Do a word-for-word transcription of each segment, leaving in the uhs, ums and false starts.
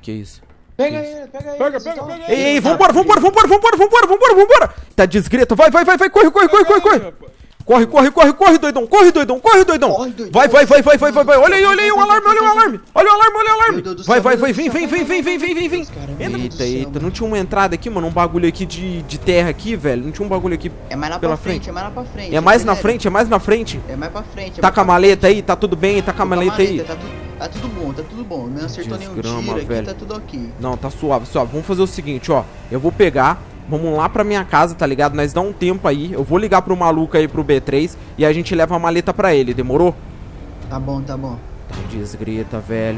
que é isso? Pega ele, pega ele. Pega, pega, pega Ei, ei, vambora, vambora, vambora, vambora, vambora, vambora, vambora. Tá desgreta, vai, vai, vai, vai, corre, corre, corre, corre, corre. Corre, corre, corre, corre, doidão, corre, doidão, corre, doidão. Vai, vai, vai, vai, vai, vai, vai. Olha aí, olha aí, o alarme, olha o alarme. Olha o alarme, olha o alarme. Vai, vai, vai, vem, vem, vem, vem, vem, vem, vem, vem. Eita, eita, não tinha uma entrada aqui, mano, um bagulho aqui de, de terra aqui, velho. Não tinha um bagulho aqui É mais lá pela pra frente, frente. é mais lá pra frente. É mais na frente, é mais na frente. É mais pra frente. Tá com a maleta aí, tá tudo bem, tá com a maleta aí. Tá tudo, tá tudo bom, tá tudo bom. Não acertou nenhum Desgrama, tiro aqui, velho. tá tudo ok. Não, tá suave, suave. Vamos fazer o seguinte, ó. Eu vou pegar, vamos lá pra minha casa, tá ligado? Nós dá um tempo aí. Eu vou ligar pro maluco aí, pro B três, e a gente leva a maleta pra ele, demorou? Tá bom, tá bom. Tá desgreta, velho.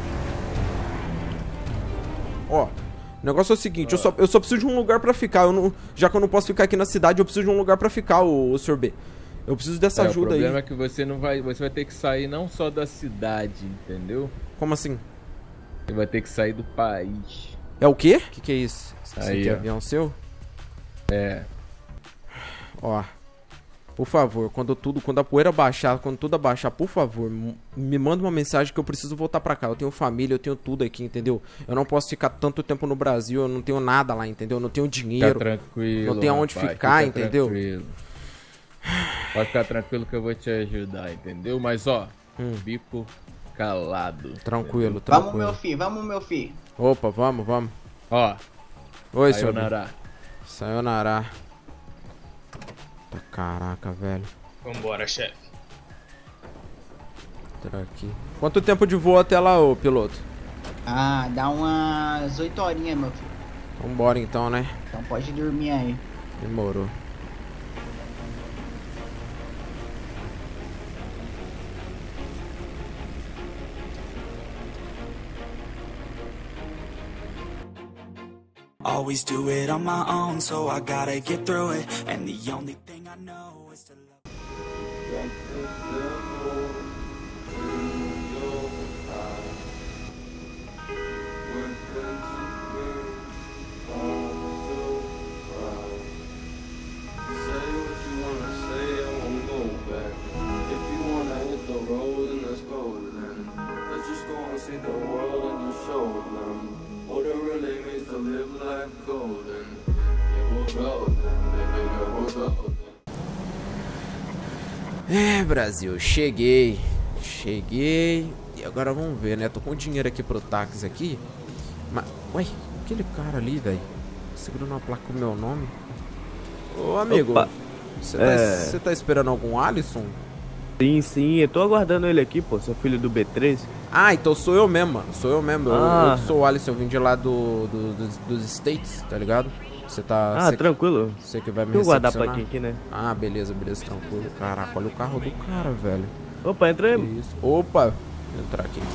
Ó, o negócio é o seguinte, eu, só, eu só preciso de um lugar pra ficar. Eu não, já que eu não posso ficar aqui na cidade, eu preciso de um lugar pra ficar, o, o senhor B. Eu preciso dessa É, ajuda o problema aí. é que você não vai, você vai ter que sair não só da cidade, entendeu? Como assim? Você vai ter que sair do país. É o quê? O que, que é isso? Esse Aí, aqui é ó. avião seu? É. Ó, por favor, quando tudo, quando a poeira baixar, quando tudo abaixar, por favor, m- me manda uma mensagem que eu preciso voltar pra cá. Eu tenho família, eu tenho tudo aqui, entendeu? Eu não posso ficar tanto tempo no Brasil, eu não tenho nada lá, entendeu? Eu não tenho Fica dinheiro. tranquilo. não tem aonde rapaz, ficar, fica entendeu? Tranquilo. Pode ficar tranquilo que eu vou te ajudar, entendeu? Mas ó, Hum. bico calado. Tranquilo, Vamos, tranquilo. meu filho, vamos, meu filho. Opa, vamos, vamos. Ó, Oi, senhor. sayonara. Sayonara. Tá, caraca, velho. Vambora, chefe. Entrar aqui. Quanto tempo de voo até lá, ô piloto? Ah, dá umas oito horinhas, meu filho. Vambora então, né? Então pode dormir aí. Demorou. Always do it on my own, so I gotta get through it. And the only thing I know is to love. É, Brasil, cheguei. Cheguei. E agora vamos ver, né? Tô com dinheiro aqui pro táxi aqui. Mas, ué, aquele cara ali, velho. Segurando uma placa com o meu nome. Ô, amigo. Você tá, É. você tá esperando algum Alisson? Sim, sim, eu tô aguardando ele aqui, pô, sou filho do B três. Ah, então sou eu mesmo, mano. Sou eu mesmo. Eu- Ah. Eu, sou o Alisson, eu vim de lá do, do- dos, dos States, tá ligado? Você tá. Ah, você, tranquilo. você que vai me Deixa eu guardar a recepcionar? plaquinha aqui, né? Ah, beleza, beleza, tranquilo. Caraca, olha o carro do cara, velho. Opa, entra aí. Que isso? Opa, vou entrar aqui.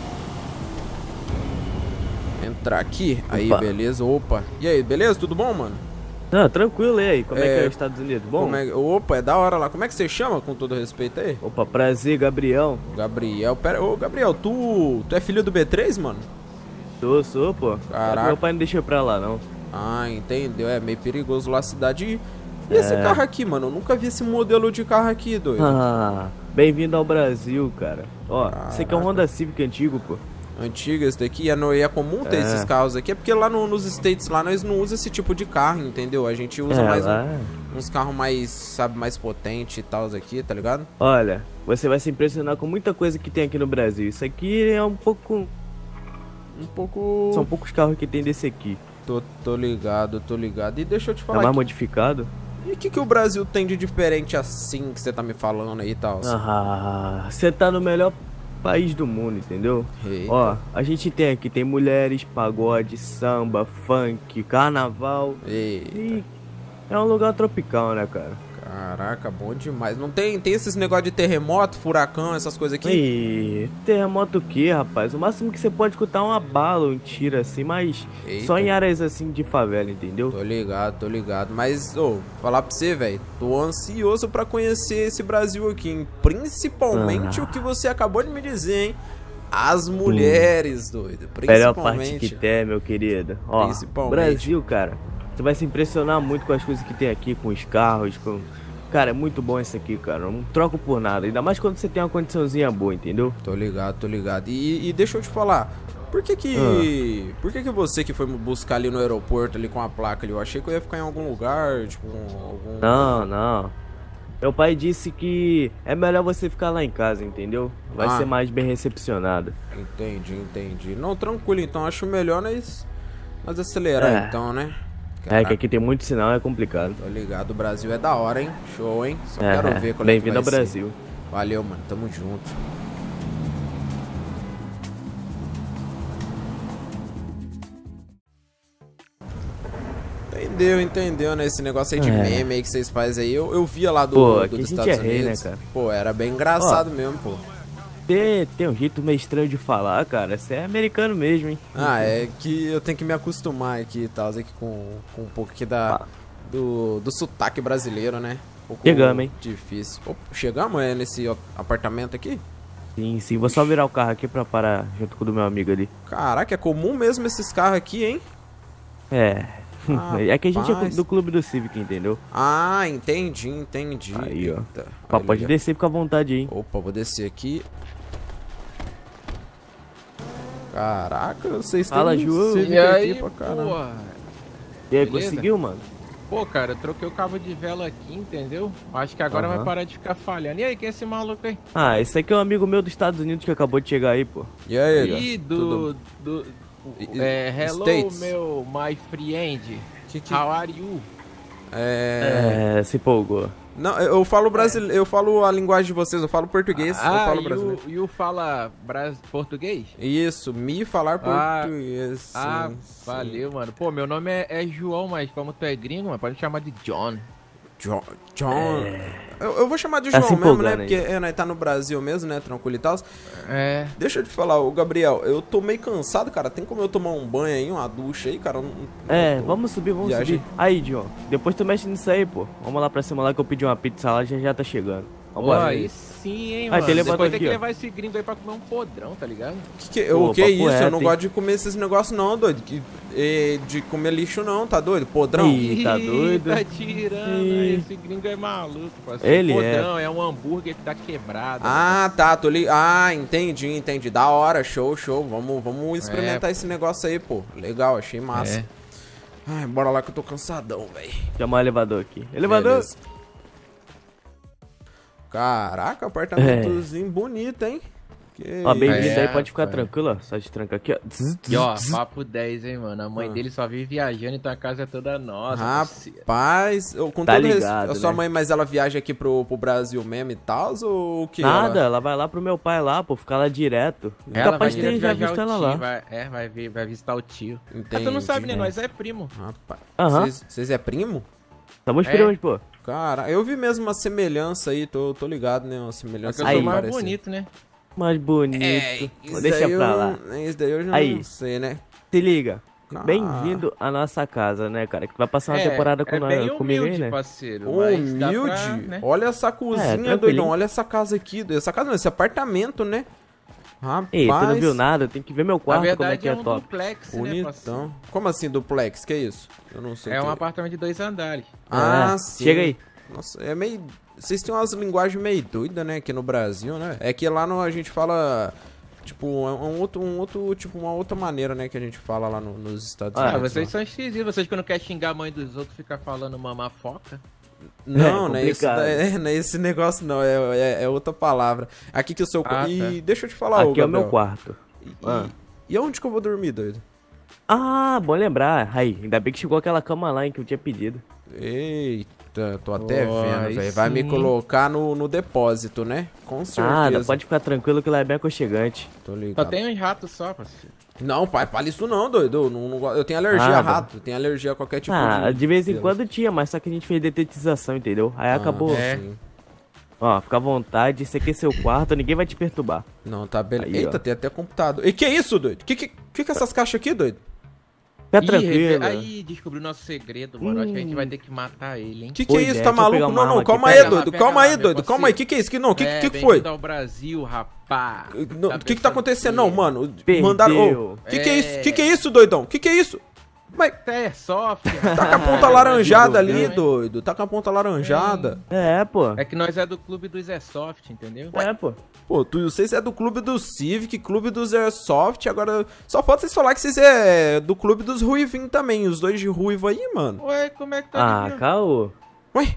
Entrar aqui, aí, Opa. beleza, opa. E aí, beleza? Tudo bom, mano? Ah, tranquilo, e aí? Como é, É, que é os Estados Unidos? Bom? Como é- Opa, é da hora lá. Como é que você chama, com todo respeito aí? Opa, prazer, Gabriel. Gabriel, pera, ô Gabriel, tu, tu é filho do B três, mano? Sou, sou, pô. Caraca. Meu pai não deixou eu pra lá, não. Ah, entendeu, é meio perigoso lá a cidade. E e esse É. carro aqui, mano? Eu nunca vi esse modelo de carro aqui, doido. Ah, bem-vindo ao Brasil, cara. Ó, esse aqui é um Caraca. Honda Civic antigo, pô. Antigo esse daqui, é, no, e é comum ter É. esses carros aqui, é porque lá no- nos States, lá nós não usamos esse tipo de carro, entendeu? A gente usa É, mais um- lá- uns carros mais, sabe, mais potente e tal aqui, tá ligado? Olha, você vai se impressionar com muita coisa que tem aqui no Brasil. Isso aqui é um pouco... Um pouco... São poucos carros que tem desse aqui. Tô, tô ligado, tô ligado. E deixa eu te É falar, mais que- modificado. e o que, que o Brasil tem de diferente assim que você tá me falando aí e tal? Ah, você tá no melhor país do mundo, entendeu? Eita. Ó, a gente tem aqui, tem mulheres, pagode, samba, funk, carnaval. Eita. E é um lugar tropical, né, cara? Caraca, bom demais. Não tem, tem esses negócio de terremoto, furacão, essas coisas aqui? E terremoto o que, rapaz? O máximo que você pode escutar é uma bala, um tiro assim, mas Eita. só em áreas assim de favela, entendeu? Tô ligado, tô ligado. Mas, ô, falar pra você, velho, tô ansioso pra conhecer esse Brasil aqui, hein? Principalmente Ah. o que você acabou de me dizer, hein? As mulheres, doido. Melhor parte Principalmente. que tem, meu querido. Ó, Principalmente. Brasil, cara, você vai se impressionar muito com as coisas que tem aqui, com os carros, com... Cara, é muito bom isso aqui, cara. Eu não troco por nada. Ainda mais quando você tem uma condiçãozinha boa, entendeu? Tô ligado, tô ligado. E, e deixa eu te falar, Por que que... Ah. Por que que você que foi buscar ali no aeroporto, ali com a placa ali? Eu achei que eu ia ficar em algum lugar, tipo, algum... Não, não. Meu pai disse que é melhor você ficar lá em casa, entendeu? Vai ah. ser mais bem recepcionado. Entendi, entendi. Não, tranquilo, então acho melhor nós, nós acelerar, é. então, né? Caraca. É, que aqui tem muito sinal, é complicado. Tô ligado, o Brasil é da hora, hein? Show, hein? Só é, quero ver quando é que vai ser. Bem-vindo ao Brasil. Valeu, mano, tamo junto. Entendeu, entendeu, né? Esse negócio aí de é. meme aí que vocês fazem aí. Eu, eu via lá do, pô, do dos Estados é rei, Unidos. Né, cara? Pô, era bem engraçado Ó, mesmo, pô. Tem, tem um jeito meio estranho de falar, cara. Você é americano mesmo, hein? Ah, é que eu tenho que me acostumar aqui e tal, aqui com, com um pouco aqui da, ah. do, do sotaque brasileiro, né? Um chegamos, hein? Difícil. Opa, chegamos, é nesse apartamento aqui? Sim, sim. Vou só virar o carro aqui pra parar junto com o do meu amigo ali. Caraca, é comum mesmo esses carros aqui, hein? É... Ah, é que a gente paz. é do clube do Civic, entendeu? Ah, entendi, entendi. Aí, ó. Eita, Pá, pode descer, fica à vontade aí. Opa, vou descer aqui. Caraca, vocês Fala, têm João. Civic e aí, aqui pra caramba. E aí, beleza? Conseguiu, mano? Pô, cara, eu troquei o cabo de vela aqui, entendeu? Acho que agora uhum. vai parar de ficar falhando. E aí, quem é esse maluco aí? Ah, esse aqui é um amigo meu dos Estados Unidos que acabou de chegar aí, pô. E aí? Ih, do... do... É, hello, States. meu my friend. Que que... How are you? É... é... se empolgou. Não, eu falo brasileiro, é. eu falo a linguagem de vocês, eu falo português, ah, eu falo you, brasileiro. E o fala bras... português? Isso, me falar ah, português. Ah, sim, valeu, sim. mano. Pô, meu nome é, é João, mas como tu é gringo, mano, pode me chamar de John. John. John. É... Eu, eu vou chamar de João tá mesmo, né? Porque é, né, tá no Brasil mesmo, né? Tranquilo e tal. É. Deixa eu te falar, ô Gabriel, eu tô meio cansado, cara. Tem como eu tomar um banho aí, uma ducha aí, cara? Não, é, não vamos subir, vamos viagem. subir. Aí, John, depois tu mexe nisso aí, pô. Vamos lá pra cima lá que eu pedi uma pizza lá, já já tá chegando. Vambora. Pô, aí sim, hein, aí, mano. Depois aqui, tem que ó. levar esse gringo aí pra comer um podrão, tá ligado? Que que, pô, o que é isso? Reto, eu não hein? gosto de comer esses negócios não, doido. Que, e, de comer lixo não, tá doido? Podrão. Ih, tá doido? Tá tirando, Ih. esse gringo é maluco, parceiro. Ele podrão é. é um hambúrguer que tá quebrado. Ah, né? tá, tô li... Ah, entendi, entendi. Da hora, show, show. Vamos, vamos experimentar é. esse negócio aí, pô. Legal, achei massa. É. Ai, bora lá que eu tô cansadão, velho. Chamar o elevador aqui. Elevador! Beleza. Caraca, apartamentozinho é. bonito, hein? Que ó, bem-vindo é, aí, pode ficar é. tranquilo, ó. Só te tranca aqui, ó. E ó, papo dez, hein, mano. A mãe ah. dele só vive viajando, então a casa é toda nossa. Rapaz, eu, com tá todo ligado, res... a sua né? mãe, mas ela viaja aqui pro, pro Brasil mesmo e tal, ou o que? Nada, ela... ela vai lá pro meu pai lá, pô, ficar lá direto. Ela capaz vai de ter já visto ela lá. Vai, é, vai, ver, vai visitar o tio. Entendi. Mas tu não sabe, né? Nós é primo. Rapaz, uhum. vocês é primo? Somos é. primos, pô. Cara, eu vi mesmo uma semelhança aí, tô, tô ligado, né? Uma semelhança. É que eu sou mais parece. bonito, né? Mais bonito. É, deixa pra eu, lá. Isso daí eu já aí, não sei, né? Se liga. Ah. Bem-vindo à nossa casa, né, cara? Que vai passar uma é, temporada com é nós, bem comigo humilde, aí, né? Parceiro, humilde? Pra, né? Olha essa cozinha, é, doidão. Olha essa casa aqui. Essa casa não, esse apartamento, né? Rapaz. Ei, tu não viu nada? Tem que ver meu quarto, verdade, como é que é, é um top. Duplex, bonitão. Né, como assim duplex? Que é isso? Eu não sei. É que um é. apartamento de dois andares. Ah, é. sim. Chega aí. Nossa, é meio... Vocês têm umas linguagens meio doidas, né? Aqui no Brasil, né? É que lá no, a gente fala... Tipo, um outro, um outro, tipo, uma outra maneira, né? Que a gente fala lá no, nos Estados ah, Unidos. Ah, vocês lá. são esquisitos. Vocês quando querem xingar a mãe dos outros, ficam falando mamar foca. Não, é, não, é esse, é, não é esse negócio não, é, é, é outra palavra. Aqui que o seu... Ah, e tá. deixa eu te falar, aqui é o meu quarto. E, ah. e aonde que eu vou dormir, doido? Ah, bom lembrar. Aí, ainda bem que chegou aquela cama lá, hein, que eu tinha pedido. Eita, tô até oh, vendo, velho. Vai me colocar no, no depósito, né? Com certeza. Ah, pode ficar tranquilo que lá é bem aconchegante. Tô ligado. Só tem uns ratos só, parceiro. Não, pai, fala isso não, doido. Não, não, eu tenho alergia ah, a rato, eu tenho alergia a qualquer tipo ah, de... de vez em Deus. quando tinha, mas só que a gente fez detetização, entendeu? Aí ah, acabou. É. Assim. Ó, fica à vontade, esse aqui é seu quarto, ninguém vai te perturbar. Não, tá beleza. Aí, eita, ó. tem até computador. E que é isso, doido? Que que, que que é essas caixas aqui, doido? Fica tranquilo. Aí, descobriu nosso segredo, mano. Hum. Acho que a gente vai ter que matar ele, hein? Que que é isso? Tá maluco? Não, não, calma aí, doido. Calma aí, doido. Calma aí. Que que é isso? Que não? Que é, que, que foi? ao Brasil, rapá. O que que tá acontecendo? Não, mano. Perdeu. Mandaram. Oh, que que é isso? Que que é isso, doidão? Que que é isso? Mas é soft. Tá com a ponta laranjada ali, doido. Tá com a ponta laranjada. É, pô. É que nós é do clube dos Airsoft, entendeu? É, pô. Pô, tu, vocês é do clube do Civic, clube dos Airsoft, agora só falta vocês falar que vocês é do clube dos ruivinhos também, os dois de ruivo aí, mano. Ué, como é que tá? Ah, caô. Ué?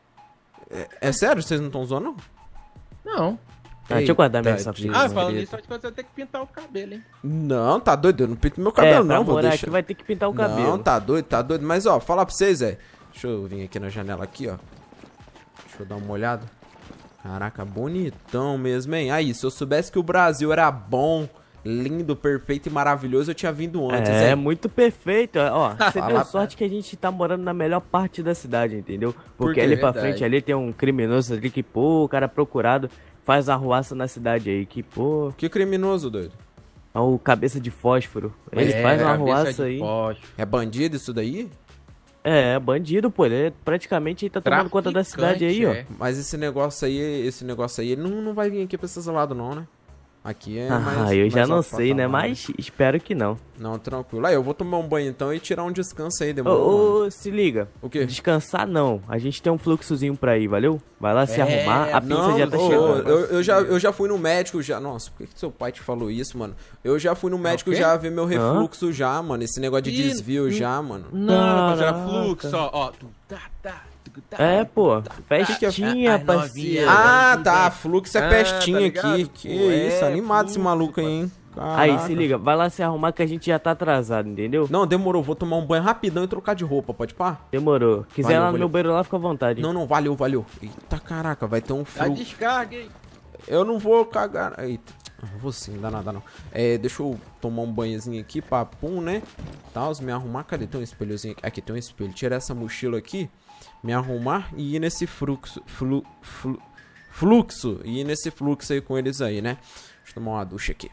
É, é sério? Vocês não estão zoando, não? Não. Ah, deixa eu guardar minha Eita, safadinha. Ah, falando isso, acho que você vai ter que pintar o cabelo, hein? Não, tá doido, eu não pinto meu cabelo, É, pra não, vou morar deixar. aqui vai ter que pintar o cabelo. Não, tá doido, tá doido, mas ó, falar pra vocês, é. Deixa eu vir aqui na janela aqui, ó. Deixa eu dar uma olhada. Caraca, bonitão mesmo, hein? Aí, se eu soubesse que o Brasil era bom, lindo, perfeito e maravilhoso, eu tinha vindo antes, É, hein? muito perfeito. Ó, você Fala, deu sorte que a gente tá morando na melhor parte da cidade, entendeu? Porque quê? ali pra Verdade. frente ali tem um criminoso ali que, pô, o cara procurado faz arruaça na cidade aí, que, pô, Que criminoso, doido. é o cabeça de fósforo. Ele É, faz uma cabeça arruaça de aí. fósforo. É bandido isso daí? É, bandido, pô, ele é praticamente tá tomando conta da cidade aí, ó. É. Mas esse negócio aí, esse negócio aí, ele não, não vai vir aqui pra esses lados não, né? Aqui é Ah, mais... eu já mais não alto sei, né? patamar. Mas espero que não. Não, tranquilo. Aí, eu vou tomar um banho então e tirar um descanso aí, Ô, demorou? mano? ô, se liga. O quê? Descansar não. A gente tem um fluxozinho pra ir, valeu? Vai lá se É, arrumar. A pizza Não, já tá ô, chegando. eu, eu, já, eu já fui no médico já. Nossa, por que, que seu pai te falou isso, mano? Eu já fui no médico quê? já ver meu refluxo já, mano. Esse negócio de Ih, desvio já, mano. Não, pra tirar Caraca. fluxo, ó, ó. Tu, tá, tá, tu, tá, É, pô. tu, tá. Festinha, Ai, parceiro. novinha. Ah, tá. Fluxo é Ah, pestinha tá ligado? aqui. Que Pô, isso, é, animado esse fluxo, maluco aí, hein? Aí, Caraca. se liga. Vai lá se arrumar que a gente já tá atrasado, entendeu? Não, demorou. Vou tomar um banho rapidão e trocar de roupa, pode pá? Demorou. Quiser Valeu, lá no valeu. meu banheiro lá, fica à vontade. Não, não, valeu, valeu. Eita, caraca, vai ter um A fluxo. descarga, hein? Eu não vou cagar. Eita. Eu vou sim, não dá nada não. É, deixa eu tomar um banhozinho aqui, papum, né? Tal, me arrumar. Cadê? Tem um espelhozinho aqui. Aqui tem um espelho. Tirar essa mochila aqui, me arrumar e ir nesse fluxo. Flu, flu, fluxo. E ir nesse fluxo aí com eles aí, né? Deixa eu tomar uma ducha aqui.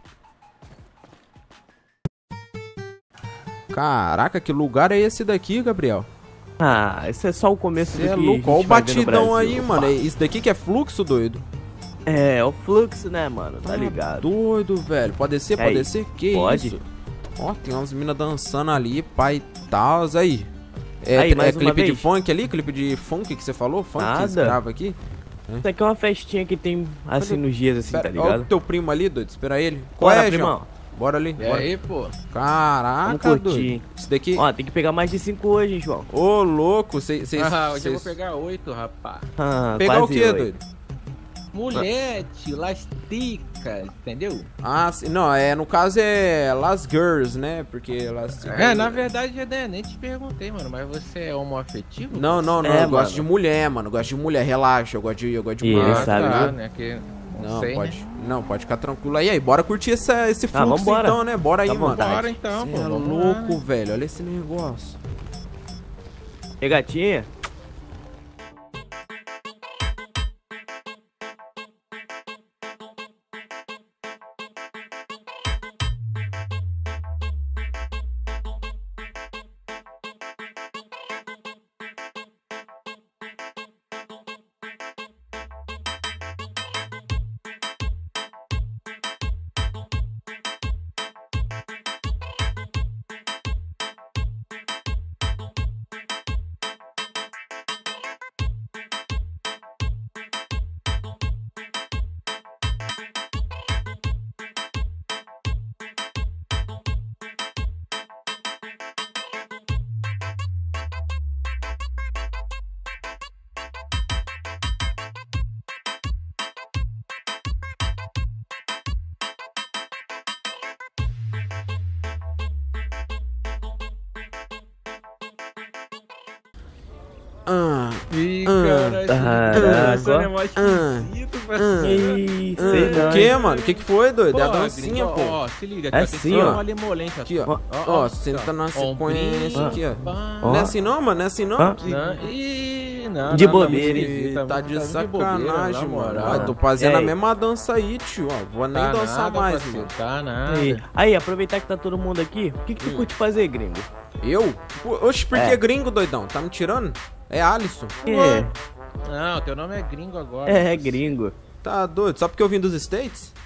Caraca, que lugar é esse daqui, Gabriel? Ah, esse é só o começo Você do é que louco. a Olha gente o vai ver no batidão Brasil. aí, mano. É isso daqui que é fluxo, doido? É, é o fluxo, né, mano? Tá ligado? Doido, velho. Pode descer, pode Aí, descer? Que pode. isso? Ó, tem umas minas dançando ali, pai e tal. Aí. É, Aí, é mais uma clipe de vez. funk ali? Clipe de funk que você falou? Funk Nada. escravo aqui? Isso aqui é uma festinha que tem, assim, nos dias, assim, tá Pera, ó o ligado? teu primo ali, doido. Espera ele. Qual Bora, é, primão. João? Bora ali. E Bora. aí, pô? Caraca, Vamos curtir. doido. Isso daqui... Ó, tem que pegar mais de cinco hoje, hein, João? Ô, louco. Vocês... Ah, hoje eu vou pegar oito, rapaz. Ah, Pegar o quase quê, oito. doido? Mulher, tio, lastica, entendeu? Ah, sim. Não, é, no caso é Las Girls, né? Porque elas... É, na verdade, eu nem te perguntei, mano, mas você é homoafetivo? Não, não, não. É, eu gosto mano. de mulher, mano. Eu gosto de mulher. Relaxa. Eu gosto de, eu gosto de E mulher. ele sabe, tá, viu? né? Que não, Não, sei, pode. né? Não, pode ficar tranquilo aí. Aí, bora curtir essa, esse fluxo vambora. então, né? Bora aí, Tá mano. vontade. Bora então, Cê pô. é vamos louco, lá. velho. Olha esse negócio. E gatinha? Ah, Ih, Ah, cara, isso caraca. é mais ah, esquisito, parceiro. Ih, sei ah. não. O que, mano? O que que foi, doido? É a Pô, dancinha, gringo, pô. Ó, se liga, É cara, assim, tem que ser ó. uma limolência. Aqui, ó. Ó, Ó, ó, senta ó. na sequência Ombrinho, aqui, ó. pá. Não é assim não, mano? Não é assim não? Ó. Que- Não, ih, não, De não, bobeira, tá hein? muito esquisito, Tá de muito sacanagem, bobeira, na mano. moral. Ah, tô fazendo a Ei. mesma dança aí, tio. Ó, vou nem Tá dançar nada, mais, parceiro, mano. Tá nada. Aí, aí, aproveitar que tá todo mundo aqui, o que que tu curte fazer, gringo? Eu? Pô, Oxe, por que É. gringo, doidão? Tá me tirando? É Alisson. É, Não, teu nome é gringo agora. é, é gringo. Tá doido? Só porque eu vim dos States?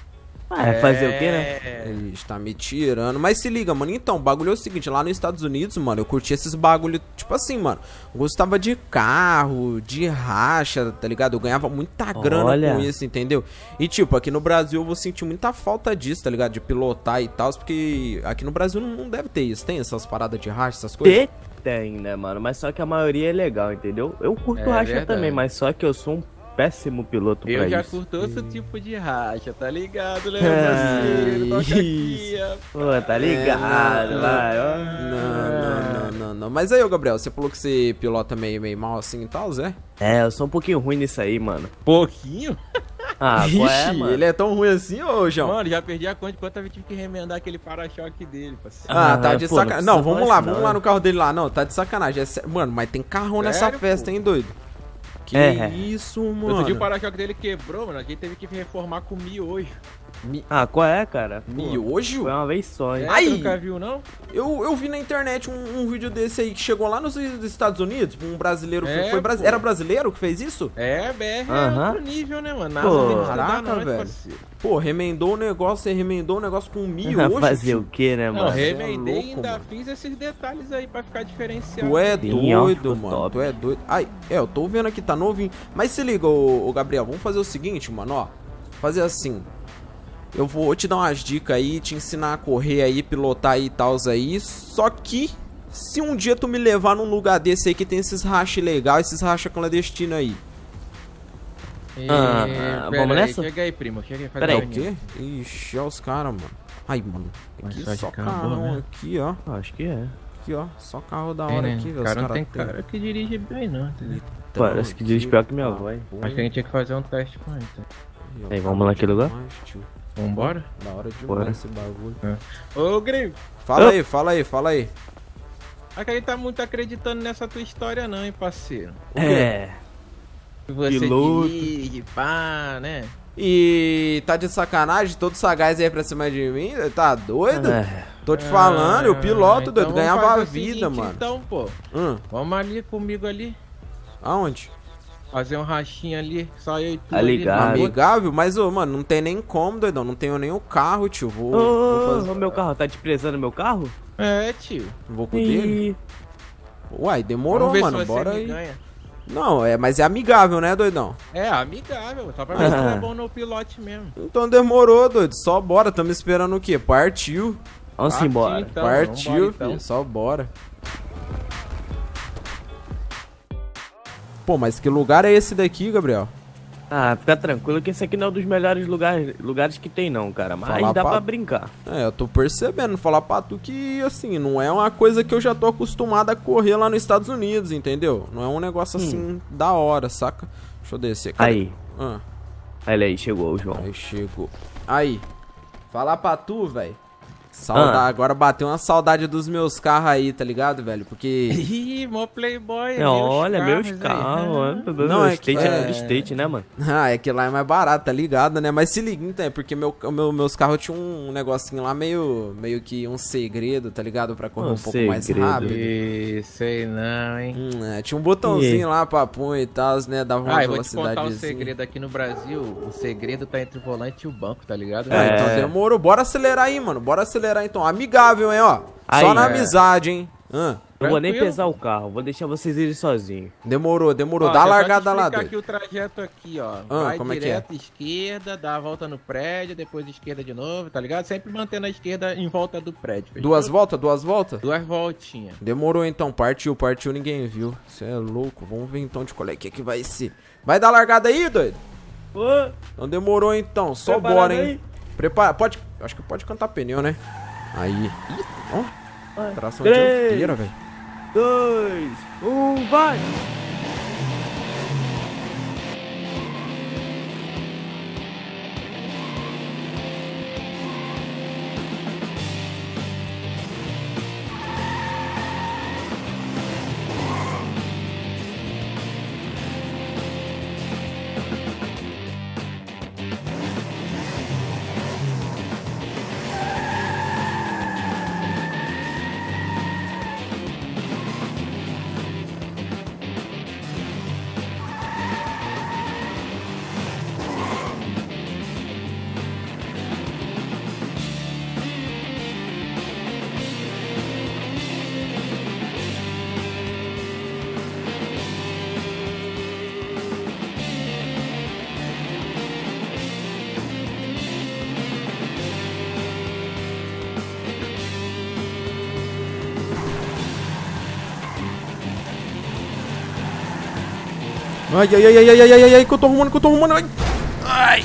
Ah, é fazer o quê, né? É, está me tirando. Mas se liga, mano. Então, o bagulho é o seguinte. Lá nos Estados Unidos, mano, eu curti esses bagulho. Tipo assim, mano. Eu gostava de carro, de racha, tá ligado? Eu ganhava muita grana Olha. com isso, entendeu? E tipo, aqui no Brasil eu vou sentir muita falta disso, tá ligado? De pilotar e tal. Porque aqui no Brasil não, não deve ter isso. Tem essas paradas de racha, essas coisas? Tem, tem, né, mano? Mas só que a maioria é legal, entendeu? Eu curto É racha verdade. também, mas só que eu sou um péssimo piloto Eu pra já isso. curto outro tipo de racha, tá ligado, né, Ah, parceiro? Toca aqui, isso. ó. Pô, tá ligado, É, vai, ó. Não, não, não, não, não. Mas aí, ô Gabriel, você falou que você pilota meio, meio mal assim e tal, Zé? É, eu sou um pouquinho ruim nisso aí, mano. Pouquinho? Ah, qual é, Ixi, mano? ele é tão ruim assim, ô João? Mano, já perdi a conta de quantas vezes tive que remendar aquele para-choque dele, parceiro. Ah, Ah, tá de pô, não sacanagem. precisa Não, vamos falar lá, isso vamos não, lá né? no carro dele lá. Não, tá de sacanagem. É sé- Mano, mas tem carrão nessa Sério, festa, pô? hein, doido? Que É. isso, Outro dia o mano. para-choque dele quebrou, mano. Aqui teve que reformar com miojo. Ah, qual é, cara? Pô, Miojo? Foi uma vez só, hein? É, Ai! tu nunca viu, não? Eu, eu vi na internet um, um vídeo desse aí que chegou lá nos Estados Unidos. Um brasileiro. É, foi brasi- pô. Era brasileiro que fez isso? É, B R Aham. é outro nível, né, mano? Nada Pô, tem que estudar caraca, não, velho. parceiro. Pô, remendou o negócio, você remendou o negócio com miojo. Fazer tio. o quê, né, Não, mano? re- remendei e louco, ainda mano. fiz esses detalhes aí pra ficar diferenciado. Tu é Sim, ó, doido, ficou mano. top. Tu é doido. Ai, é, eu tô vendo aqui, tá novinho. Mas se liga, ô, ô Gabriel, vamos fazer o seguinte, mano, ó. Fazer assim. Eu vou te dar umas dicas aí, te ensinar a correr aí, pilotar aí e tal aí. Só que, se um dia tu me levar num lugar desse aí que tem esses racha legal, esses racha clandestinos aí. E, Ah, pera vamos aí, nessa? Chega aí, primo. Chega aí, faz Pera a aí. O reunião. quê? Ixi, olha os caras, mano. Ai, mano. Aqui Mas só só de carro, carrão né? aqui, ó. Acho que é. Aqui, ó. Só carro da Tem, hora né? aqui, velho. O Os cara não tem têm. cara que dirige bem, não. Entendeu? Parece que dirige pior que minha avó, hein? Acho que a gente tinha que fazer um teste com ele. Então. Aí, vamos naquele lugar? Demais, tio. Vambora? Da hora demais Bora. esse bagulho. Ô, gringo. Fala Ah. aí, fala aí, fala aí. Acho que a gente tá muito acreditando nessa tua história, não, hein, parceiro. É. Que você Piloto. dirige, pá, né? E tá de sacanagem, todo sagaz aí pra cima de mim? Tá doido? É. Tô te falando, eu piloto, então doido, vamos ganhava fazer a o vida, seguinte, mano. Então, pô, Hum, vamos ali comigo ali. aonde? Fazer um rachinho ali, só eu e tu. Tá ali, ligado. na boa. Amigável, mas, ô, mano, não tem nem como, doidão. Não tenho nem o carro, tio. Vou, Ô, vou ô, fazer. ô, meu carro, tá desprezando meu carro? É, tio. Vou com o dele. Ih, Uai, demorou, Vamos ver mano. se você Bora me aí. ganha. Não, é, mas é amigável, né, doidão? É, amigável, só pra ver se tu é bom no pilote mesmo. Então demorou, doido. Só bora. Tamo esperando o quê? Partiu. vamos Partiu, embora. então. Partiu, vambora, então. filho. Só bora. Pô, mas que lugar é esse daqui, Gabriel? Ah, fica tranquilo que esse aqui não é um dos melhores lugares, lugares que tem não, cara. Mas Falar dá pra- pra brincar. É, eu tô percebendo, falar pra tu que, assim, não é uma coisa que eu já tô acostumado a correr lá nos Estados Unidos, entendeu? Não é um negócio assim, da hora, saca? Deixa eu descer, cara. Aí, Ah, olha aí, chegou o João. aí chegou. Aí, falar pra tu, velho. Saudade, Ah. agora bateu uma saudade dos meus carros aí, tá ligado, velho? Porque... Ih, mó playboy. É, olha, carros meus aí, carros, né? mano. Não, é que- State é é- tudo state, né, mano? Ah, é que lá é mais barato, tá ligado, né? Mas se liga, então, é porque meu, meu- meus carros tinham um negocinho lá meio, meio que um segredo, tá ligado? Pra correr um, Um pouco mais segredo. rápido. Ih, sei não, hein. Hum, é, tinha um botãozinho lá pra pôr e tal, né? Dava uma Ah, eu vou te contar o velocidadezinha. segredo aqui no Brasil. O segredo tá entre o volante e o banco, tá ligado? É, então É. demorou. Bora acelerar aí, mano. Bora acelerar então. Amigável, hein, ó. Aí, Só na é. amizade, hein. Ah, Não vou nem Tranquilo. pesar o carro, vou deixar vocês irem sozinhos. demorou, demorou. Ó, Dá a deixa eu largada te lá, explicar doido. aqui o trajeto aqui, ó. Ah, Vai como é que é? direto, esquerda, dá a volta no prédio, depois esquerda de novo, tá ligado? Sempre mantendo a esquerda em volta do prédio. fechou? Duas voltas, duas voltas? Duas voltinhas. Demorou então. Partiu, partiu, ninguém viu. Você é louco. Vamos ver então de qual é que, é que vai ser. Vai dar largada aí, doido? Ô, Então demorou então. Só Preparado bora, hein. aí? Prepara. Pode. Acho que pode cantar pneu, né? Aí. Ih, ó. Tração Três. dianteira, velho. dois, um, vai! Ai, ai, ai, ai, ai, ai, ai, ai, que eu tô arrumando, que eu tô arrumando. Ai. Ai.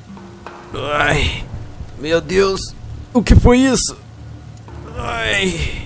Ai. Meu Deus. O que foi isso? Ai.